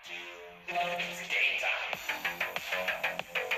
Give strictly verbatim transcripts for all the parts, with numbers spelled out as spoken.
It's game time.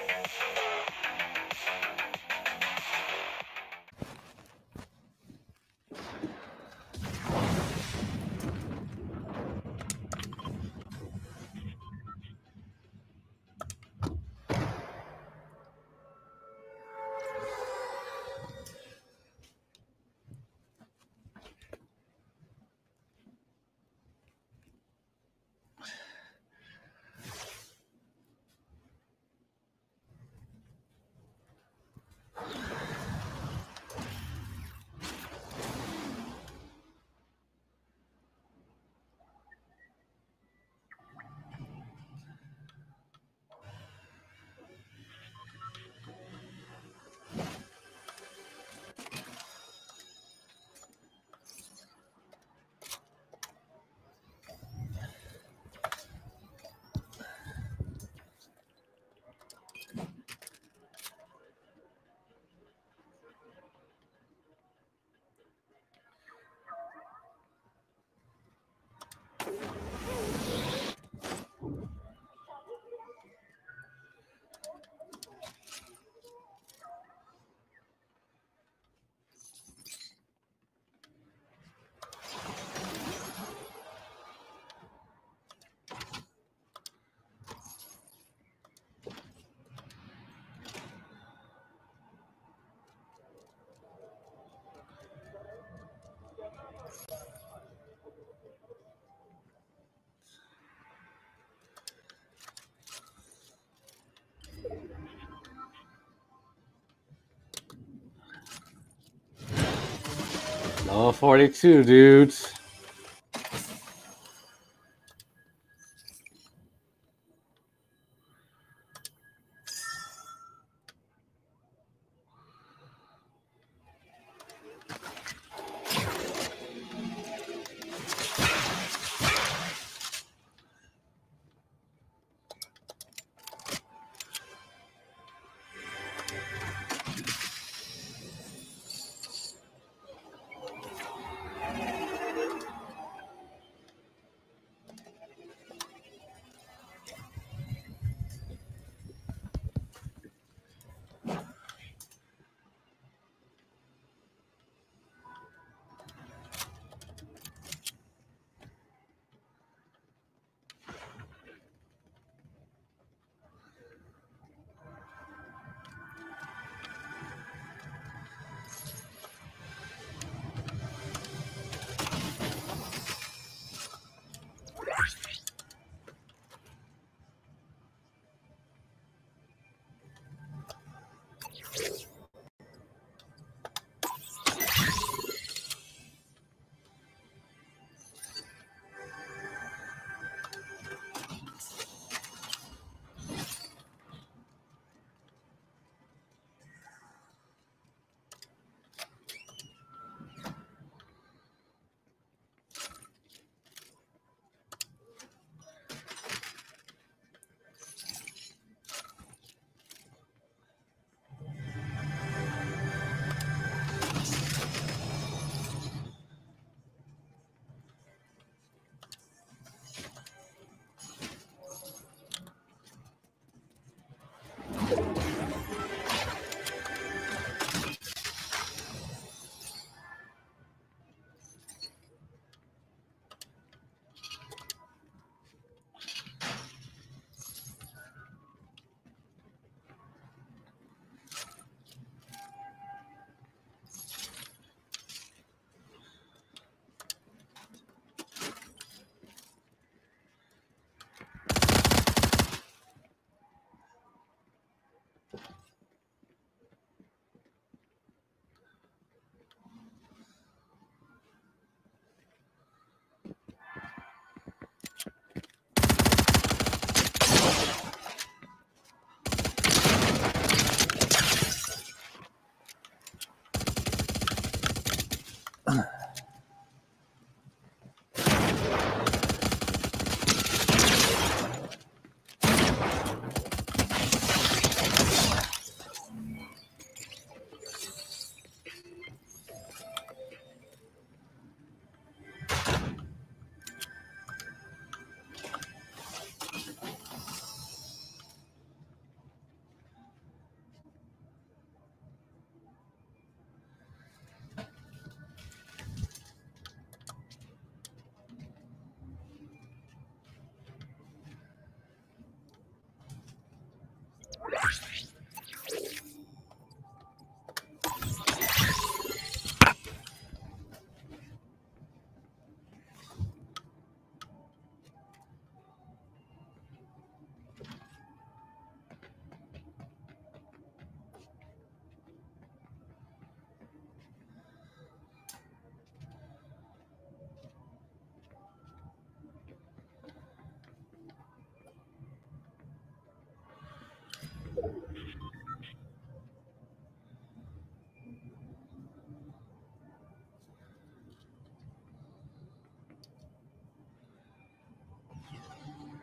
Level forty-two, dudes.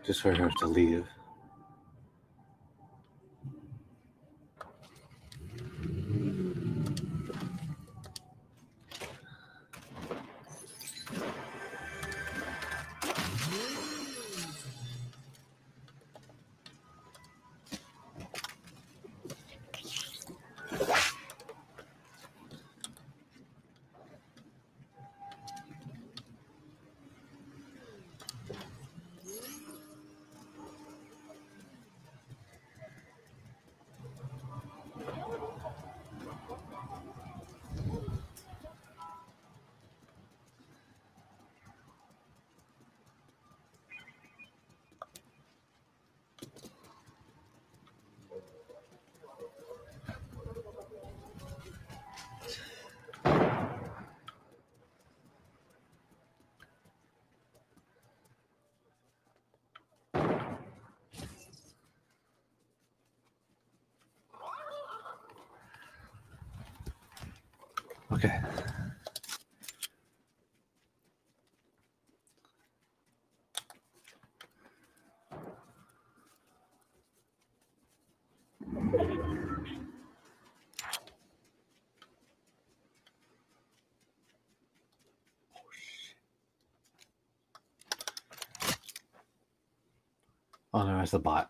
just for her to leave. Okay. Oh no, it's the bot.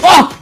Oh!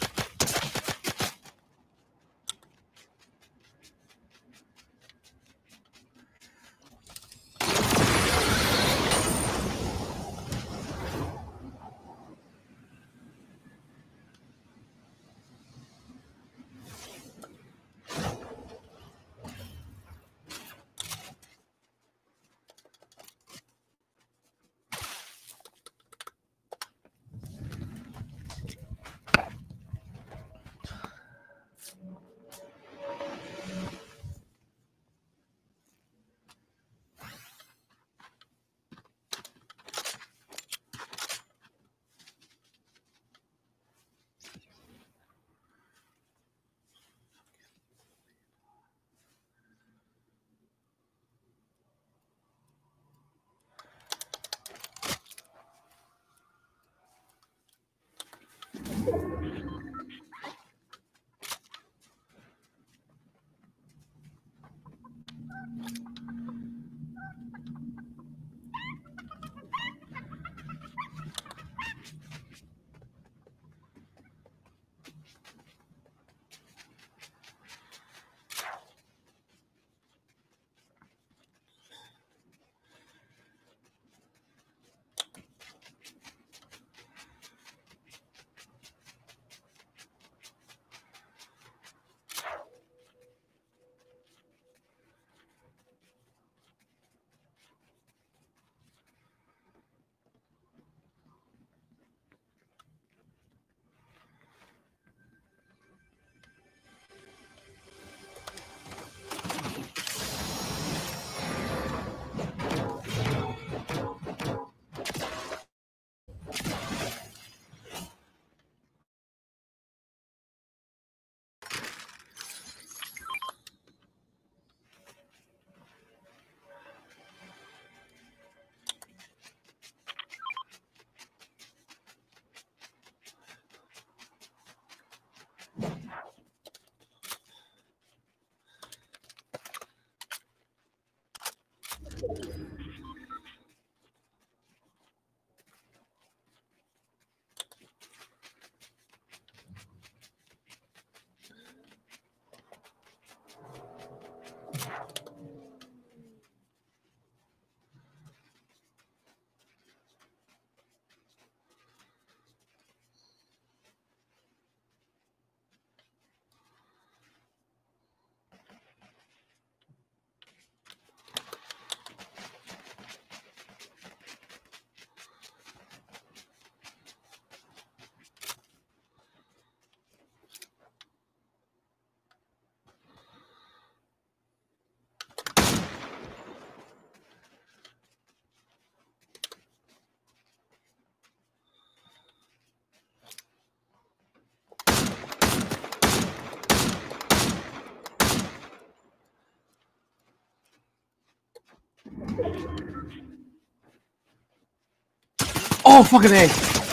Oh, fucking A!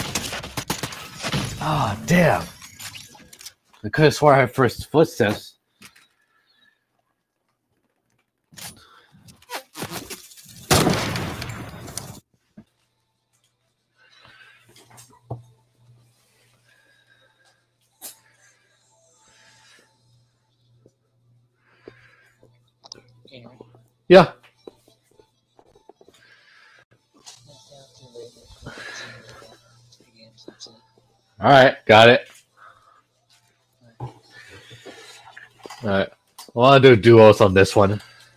Ah, oh, damn. I could have swore I had first footsteps. Yeah. All right, got it. All right, well, I'll do duos on this one.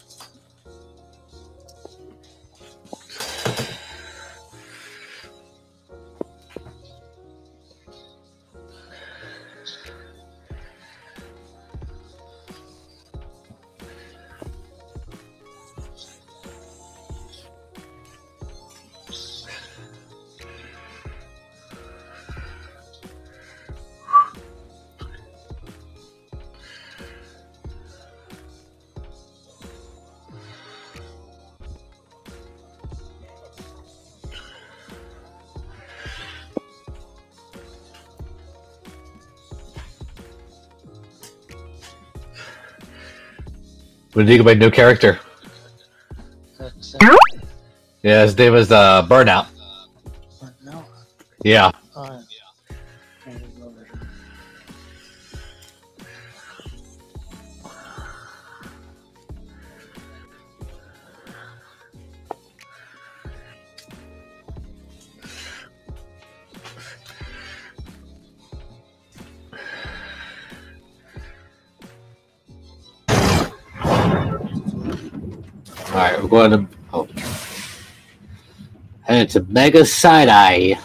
What did you think of my new character? Yeah, his name is uh, Burnout. No. Yeah. Uh, Alright, we're going to. Oh. And it's a Mega Side Eye.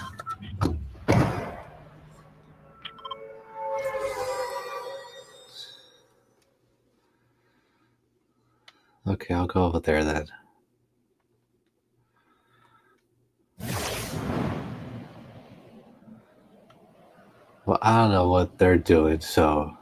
Okay, I'll go over there then. Well, I don't know what they're doing, so.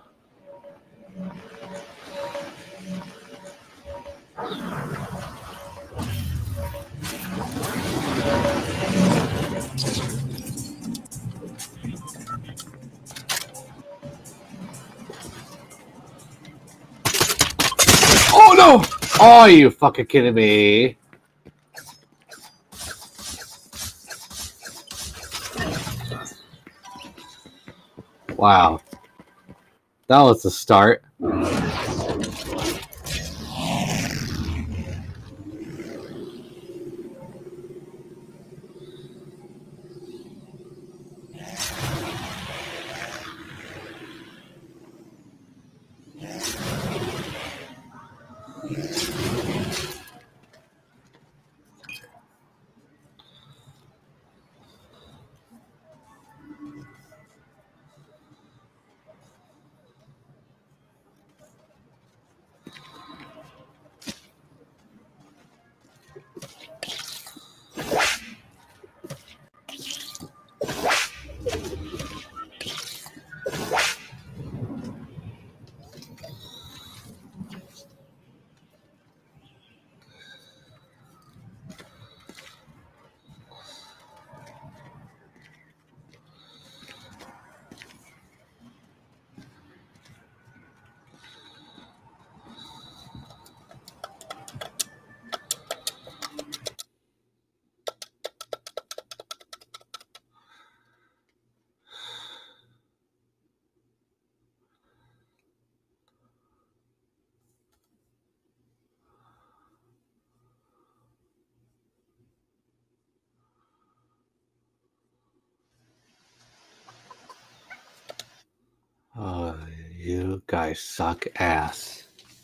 Oh no! Oh, you fucking kidding me? Wow. That was the start. Oh, you guys suck ass.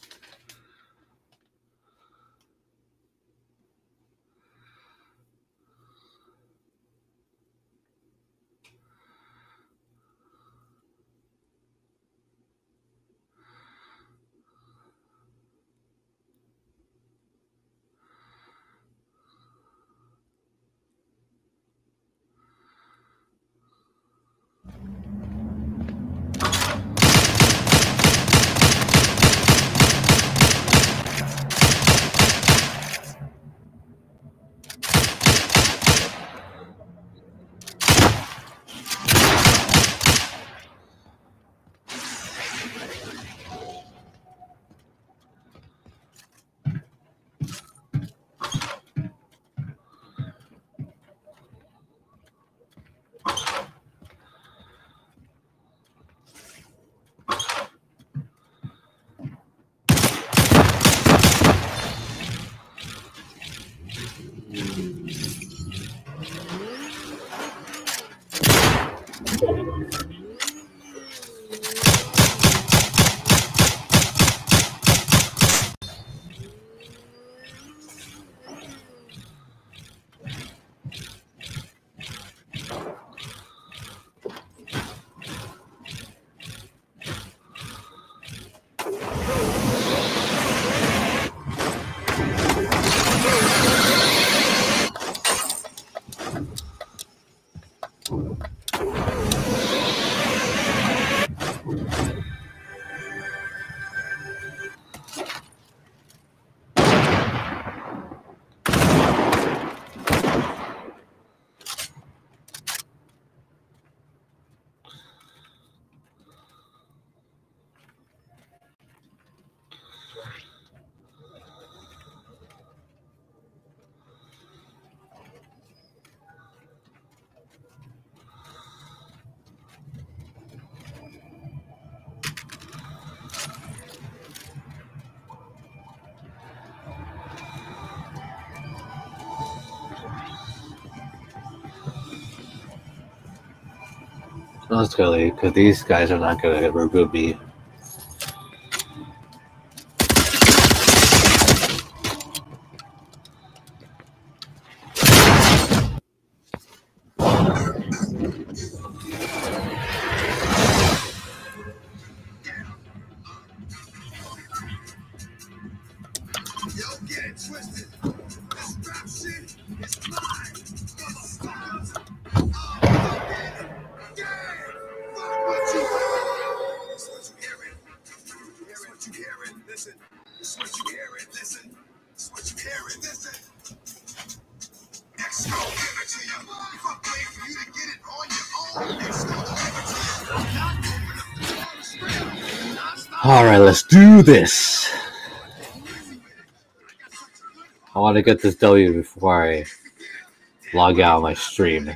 Let's go leave, because these guys are not going to remove me. All right, let's do this. I want to get this W before I log out of my stream.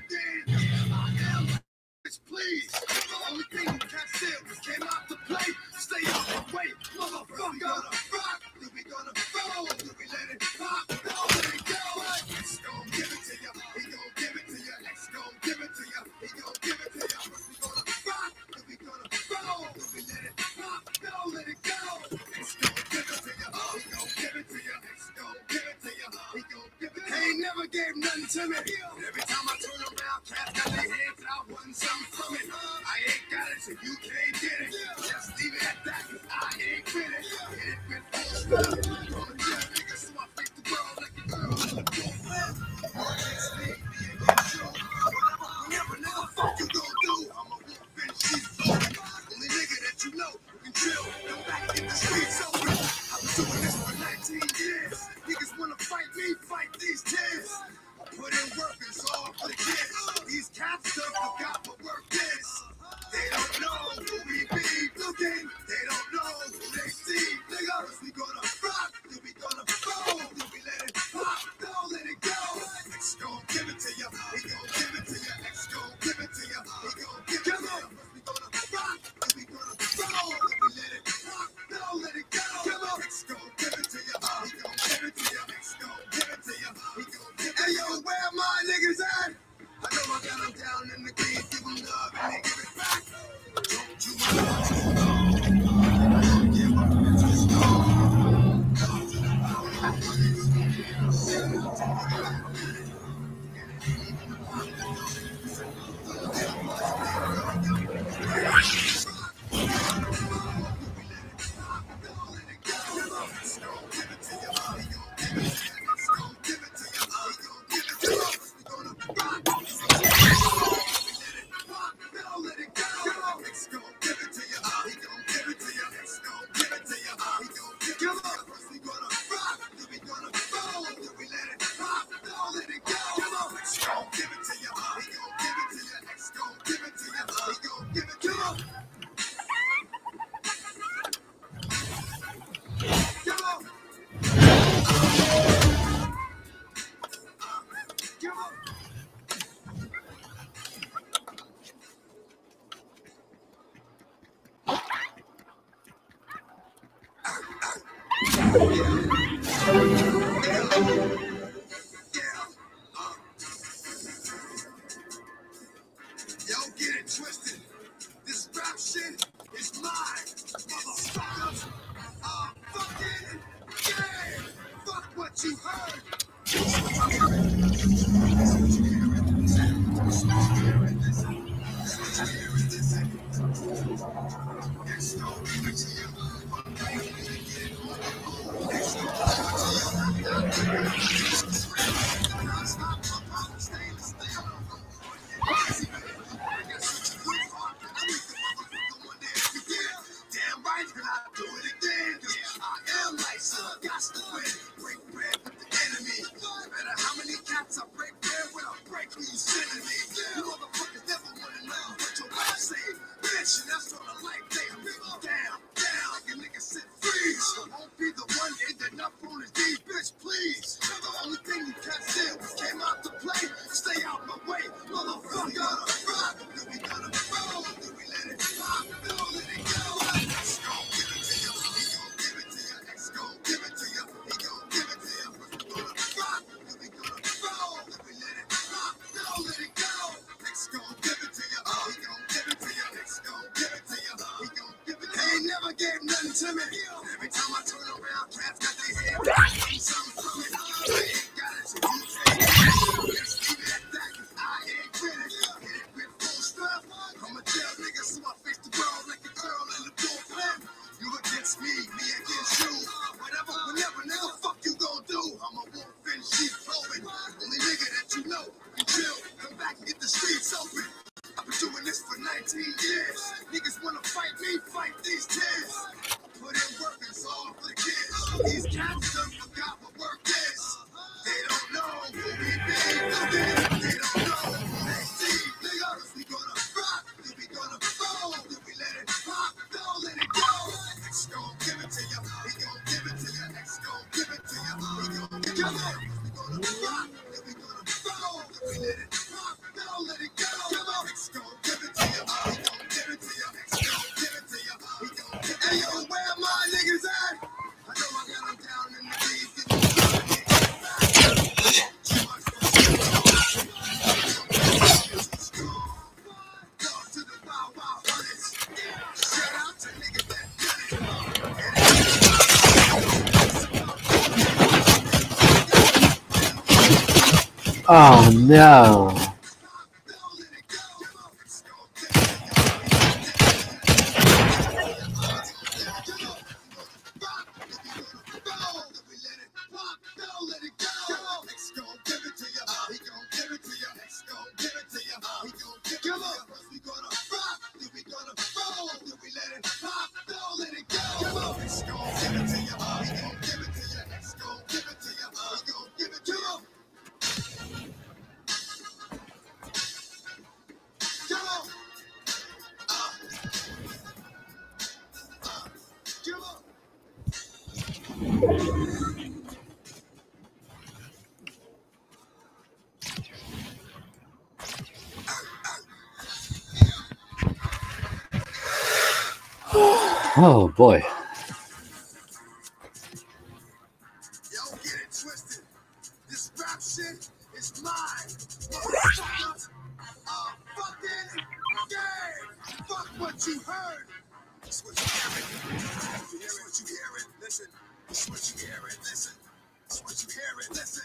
Oh no. Oh boy. Don't get it twisted. This rap shit is mine. Motherfuckers are fucking gay. Fuck what you heard. It's what you hearing. It's what you hearing. Listen. It's what you hearing. Listen. It's what you hearing. Listen.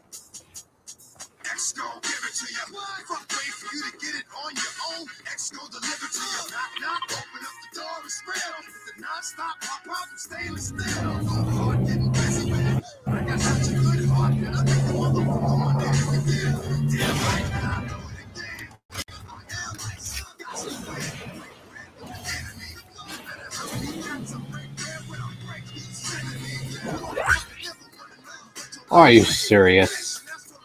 X gon' give it to you. Fuck, wait for you to get it on your own. X gon' deliver to you. Knock, knock, open up the door and spread on. The non-stop pop out from stainless steel. Go hard, getting busy with it. I got such a good heart that I think the motherfucker one day we did. Damn right, and I know it again. I am like some got some way. Break bread with the enemy. No matter how many times I break bread when I break, he's sending me. Never wanna know. Are you serious?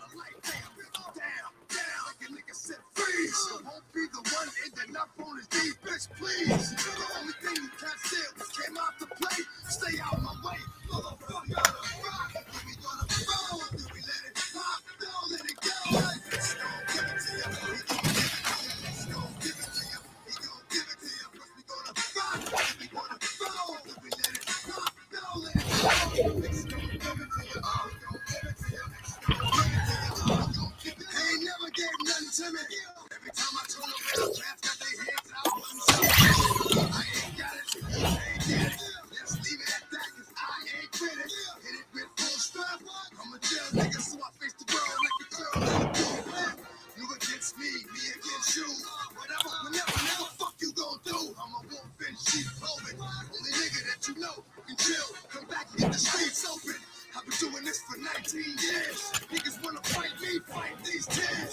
Please, the only thing you can't say was came out to play. Stay out my way, motherfucker. Rock, we gonna roll. Do we let it pop? Don't let it go. Let's go give it to you. Let's go give it to you. He gon' give it to you. We gonna rock. We gonna roll. Do we let it pop? Don't let it go. Let's go give it to you. Oh, we gon' give it to you. Let's go give it to you. Oh, we gon' give it to you. They ain't never gave nothing to me. Every time I turn around, cats got their hands out. I ain't got it, you ain't get it. Let's leave it at that, cause I ain't with it. Hit it with full strap. I'm a jail nigga, so I face the world like a girl. You against me, me against you. Whatever, whenever, whatever fuck you gon' do. I'm a wolf in sheep clothing. Only nigga that you know can chill. Come back and get the streets open. I've been doing this for nineteen years. Niggas wanna fight me, fight these tears.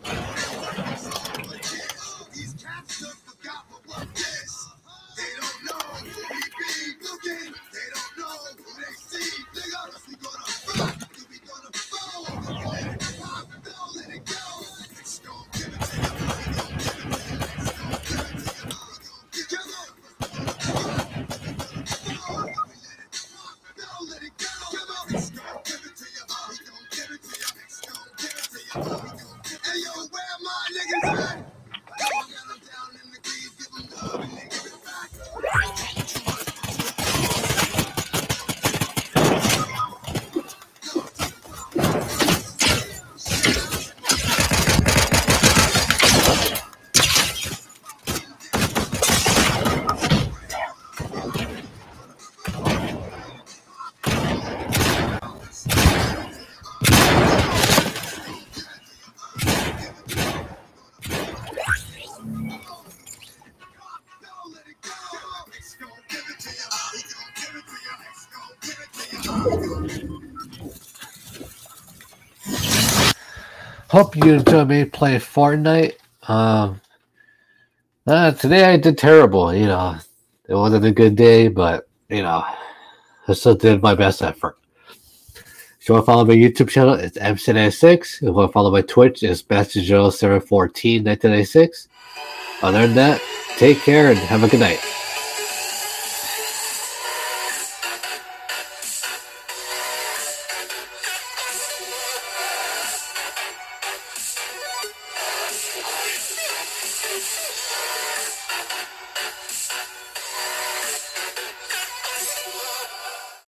These cats done forgot what work is. They don't know who we be looking. They don't know who they see. Nigga, we gonna rock. We gonna roll. We let it pop. Don't let it go. Let's go give it to you. We gon' give it to you. Let's go give it to you. We gon' give it to you. We gonna roll. We let it pop. Don't let it go. Let's go give it to you. We gon' give it to you. Let's go give it to you. We gon' give it to you. Hey yo, where my niggas at? Hope you enjoyed me playing Fortnite. Um, uh, today I did terrible. You know, it wasn't a good day, but you know, I still did my best effort. If you want to follow my YouTube channel, it's M C ninety-six. If you want to follow my Twitch, it's Master Joe seven fourteen nineteen ninety-six. Other than that, take care and have a good night.